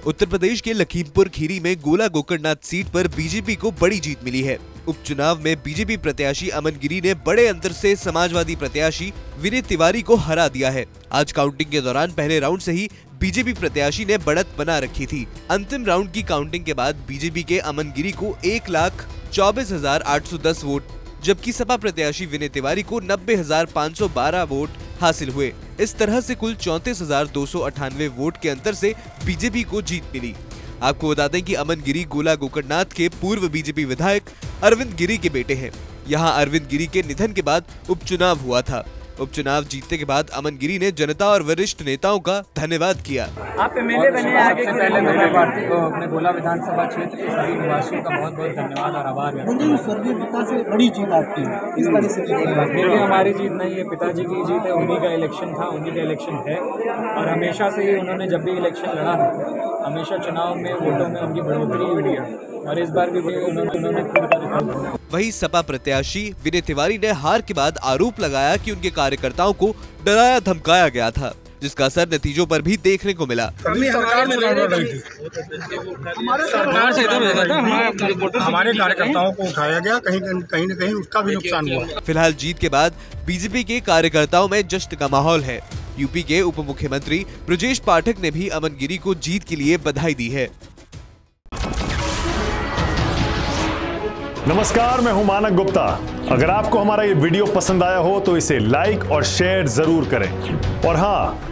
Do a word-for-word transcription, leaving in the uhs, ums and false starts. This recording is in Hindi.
उत्तर प्रदेश के लखीमपुर खीरी में गोला गोकर्णनाथ सीट पर बीजेपी को बड़ी जीत मिली है। उपचुनाव में बीजेपी प्रत्याशी अमन गिरी ने बड़े अंतर से समाजवादी प्रत्याशी विनय तिवारी को हरा दिया है। आज काउंटिंग के दौरान पहले राउंड से ही बीजेपी प्रत्याशी ने बढ़त बना रखी थी। अंतिम राउंड की काउंटिंग के बाद बीजेपी के अमन गिरी को एक लाख चौबीस हजार आठ सौ दस वोट, जबकि सपा प्रत्याशी विनय तिवारी को नब्बे हजार पाँच सौ बारह वोट हासिल हुए। इस तरह से कुल चौंतीस हजार दो सौ अठानवे वोट के अंतर से बीजेपी को जीत मिली। आपको बता दें कि अमन गिरी गोला गोकर्णनाथ के पूर्व बीजेपी विधायक अरविंद गिरी के बेटे हैं। यहां अरविंद गिरी के निधन के बाद उपचुनाव हुआ था। उपचुनाव जीतने के बाद अमन गिरी ने जनता और वरिष्ठ नेताओं का धन्यवाद किया। आप एमएलए बने आगे से पहले मैं पार्टी को अपने गोला विधानसभा क्षेत्र के सभी निवासियों का बहुत बहुत धन्यवाद और आभार व्यक्त करता हूं। स्वर्गीय पिता से बड़ी जीत आपकी है, इस तरह से देखिए हमारी जीत नहीं है, पिताजी की जीत है। उन्हीं का इलेक्शन था, उन्हीं का इलेक्शन है और हमेशा से ही उन्होंने जब भी इलेक्शन लड़ा हमेशा चुनाव में वोटों में उनकी बढ़ोतरी हुई है और इस बार भी उन्होंने उन्होंने खुद का रिकॉर्ड। वहीं सपा प्रत्याशी विनय तिवारी ने हार के बाद आरोप लगाया कि उनके कार्यकर्ताओं को डराया धमकाया गया था, जिसका असर नतीजों पर भी देखने को मिला। हमारे कार्यकर्ताओं को उठाया गया, कहीं कहीं न कहीं उसका भी नुकसान हुआ। फिलहाल जीत के बाद बीजेपी के कार्यकर्ताओं में जश्न का माहौल है। यूपी के उप मुख्यमंत्री ब्रजेश पाठक ने भी अमन गिरी को जीत के लिए बधाई दी है। नमस्कार, मैं हूं मानक गुप्ता। अगर आपको हमारा ये वीडियो पसंद आया हो तो इसे लाइक और शेयर जरूर करें और हाँ,